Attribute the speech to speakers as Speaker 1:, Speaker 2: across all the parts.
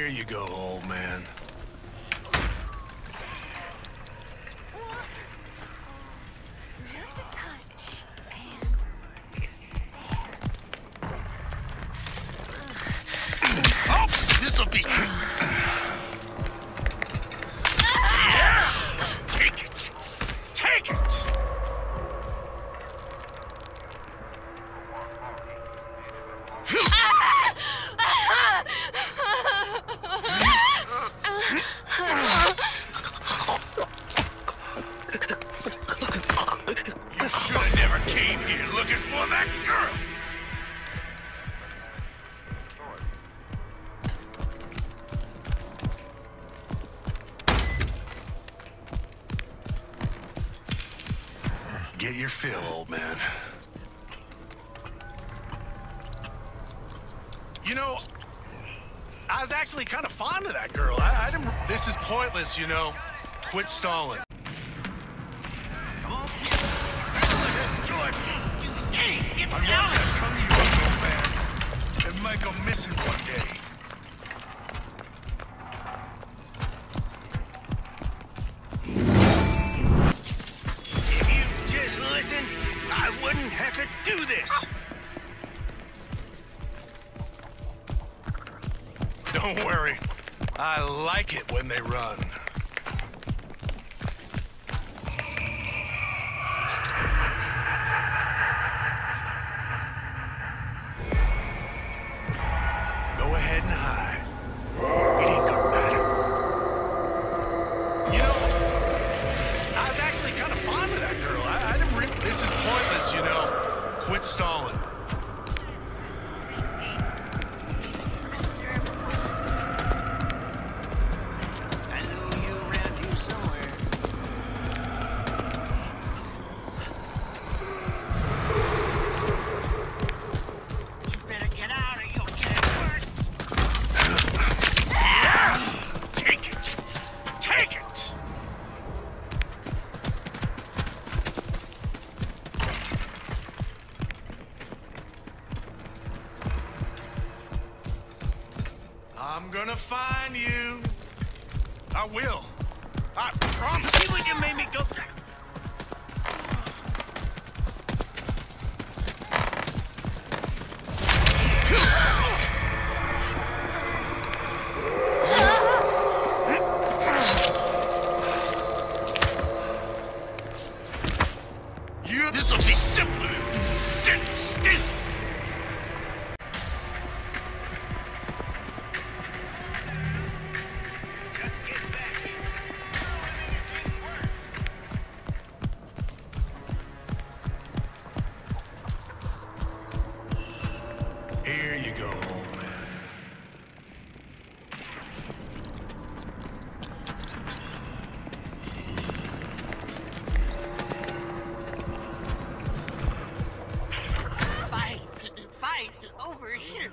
Speaker 1: you go, old man. Oh, this'll be... Yeah! Take it! Take it! You should have never came here looking for that girl! Get your fill, old man. You know, I was actually kind of fond of that girl. I didn't... This is pointless, you know. Quit stalling. Come on. Jordan. Hey, get down. I want that tongue of yours, old man. It might go missing one day. If you just listen, I wouldn't have to do this. Don't worry. I like it when they run. Go ahead and hide. It ain't gonna matter. You know, I was actually kind of fond of that girl. I didn't really... This is pointless, you know. Quit stalling. I'm gonna find you. I will. I promise. See what you made me go through. This'll be simpler if you sit still. Here you go, old man.
Speaker 2: Fight over here.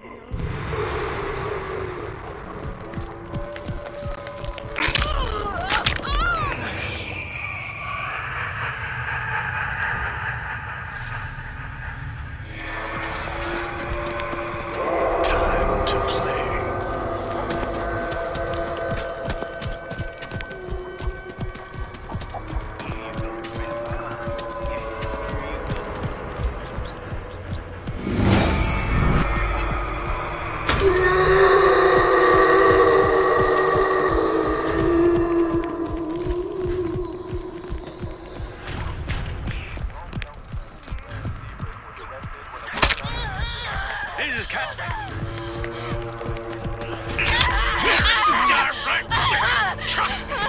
Speaker 1: This is Captain. Trust me.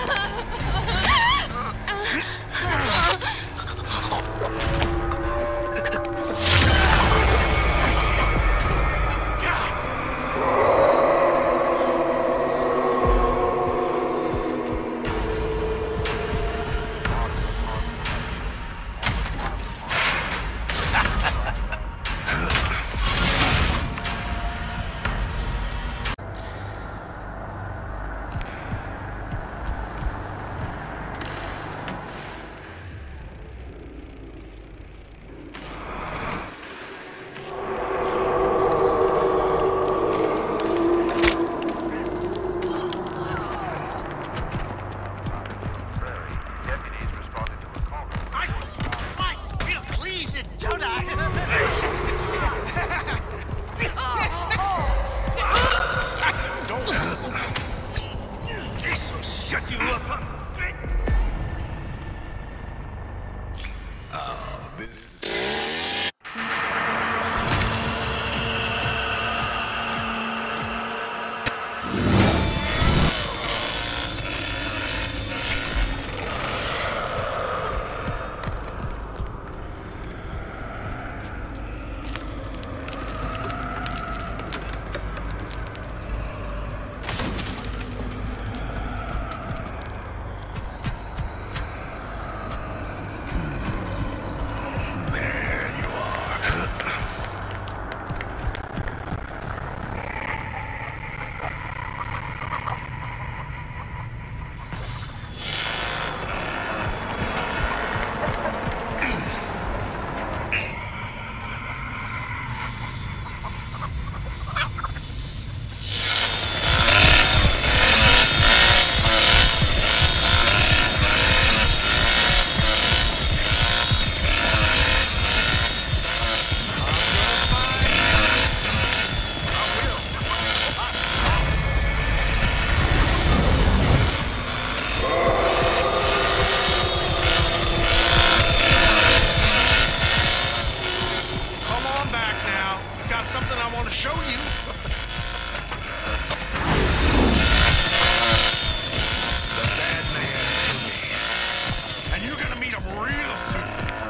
Speaker 1: The bad man for me. And you're gonna meet him real soon.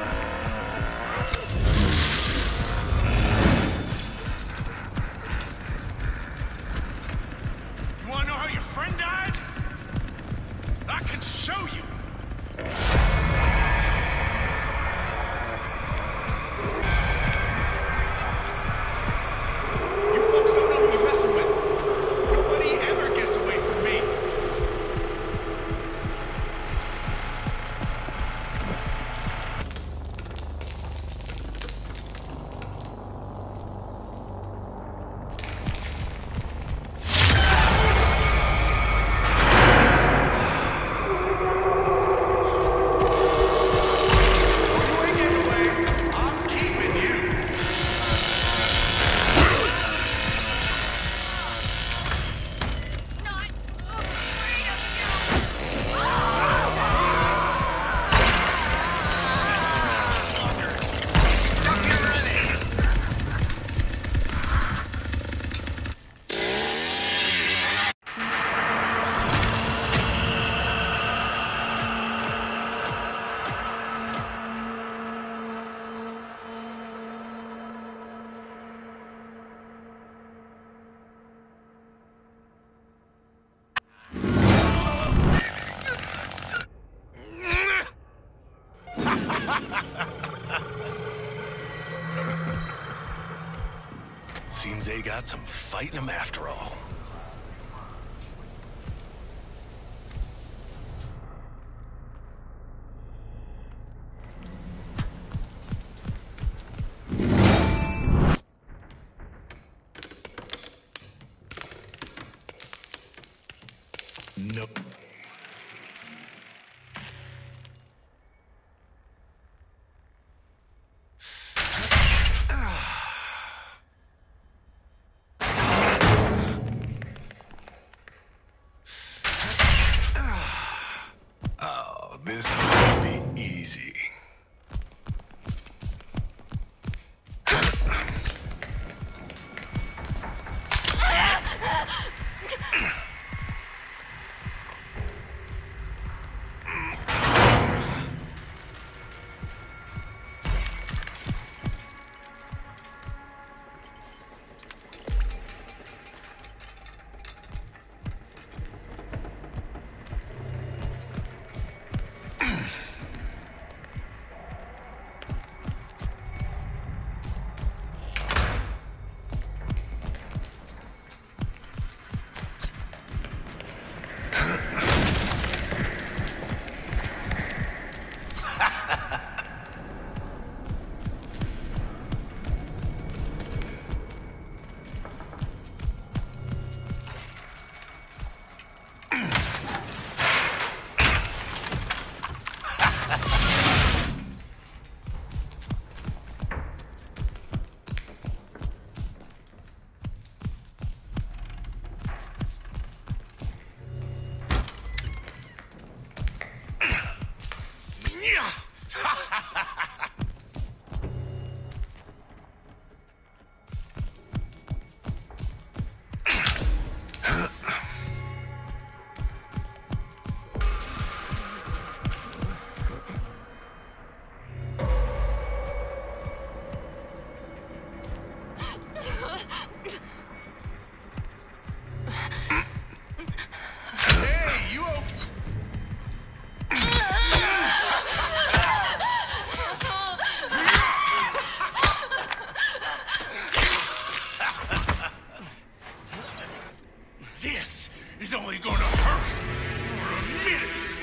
Speaker 1: You wanna know how your friend died? I can show you. You folks don't know who you're messing with. Nobody ever gets away from me. Seems they got some fight in them after all. Nope. Oh, this is gonna be easy. This is only gonna hurt for a minute.